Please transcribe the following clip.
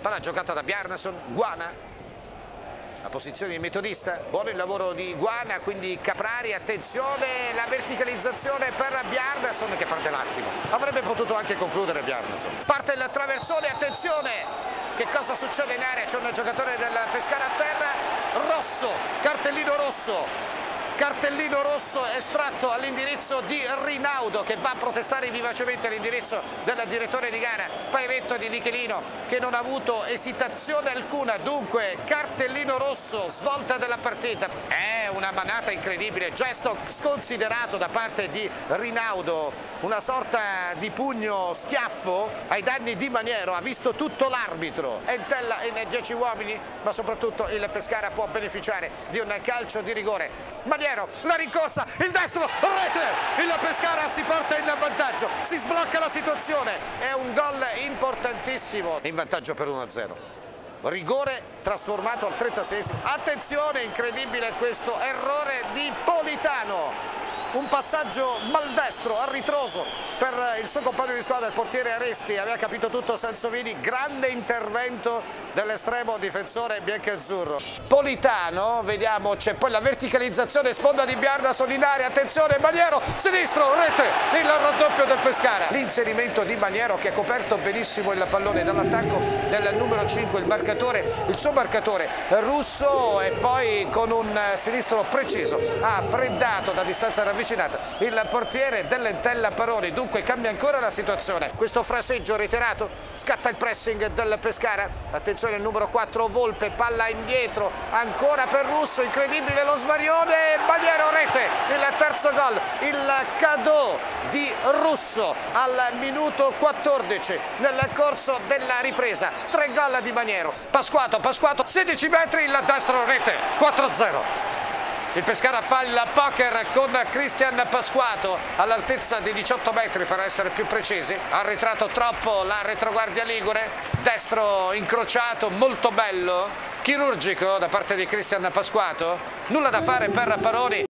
Palla giocata da Bjarnason, Guana. La posizione di metodista, buono il lavoro di Guana, quindi Caprari, attenzione, la verticalizzazione per Bjarnason che perde l'attimo. Avrebbe potuto anche concludere Bjarnason. Parte il traversone, attenzione, che cosa succede in area? C'è un giocatore del Pescara a terra, rosso, cartellino rosso estratto all'indirizzo di Rinaudo che va a protestare vivacemente all'indirizzo del direttore di gara, Pairetto di Michelino che non ha avuto esitazione alcuna, dunque cartellino rosso, svolta della partita. È una manata incredibile, gesto sconsiderato da parte di Rinaudo, una sorta di pugno schiaffo ai danni di Maniero, ha visto tutto l'arbitro, entella in 10 uomini, ma soprattutto il Pescara può beneficiare di un calcio di rigore. Maniero, la rincorsa, il destro, rete, il Pescara si porta in vantaggio, si sblocca la situazione, è un gol importantissimo, in vantaggio per 1-0. Rigore trasformato al 36esimo, attenzione, incredibile questo errore di Politano. Un passaggio maldestro, a ritroso per il suo compagno di squadra, il portiere Aresti, aveva capito tutto Sansovini, grande intervento dell'estremo difensore biancazzurro. Politano, vediamo, c'è poi la verticalizzazione, sponda di Bjarnason in area, attenzione, Maniero, sinistro, rete, il raddoppio del Pescara. L'inserimento di Maniero che ha coperto benissimo il pallone dall'attacco del numero 5, il suo marcatore Russo, e poi con un sinistro preciso ha freddato da distanza ravvicinata il portiere dell'Entella Paroni, dunque cambia ancora la situazione. Questo fraseggio reiterato, scatta il pressing del Pescara, attenzione il numero 4 Volpe, palla indietro, ancora per Russo, incredibile lo svarione, Maniero, rete, il terzo gol, il cadeau di Russo al minuto 14 nel corso della ripresa, 3 gol di Maniero. Pasquato, 16 metri, il destro, rete, 4-0. Il Pescara fa il poker con Cristian Pasquato all'altezza di 18 metri per essere più precisi, ha arretrato troppo la retroguardia ligure, destro incrociato, molto bello, chirurgico da parte di Cristian Pasquato, nulla da fare per Paroni.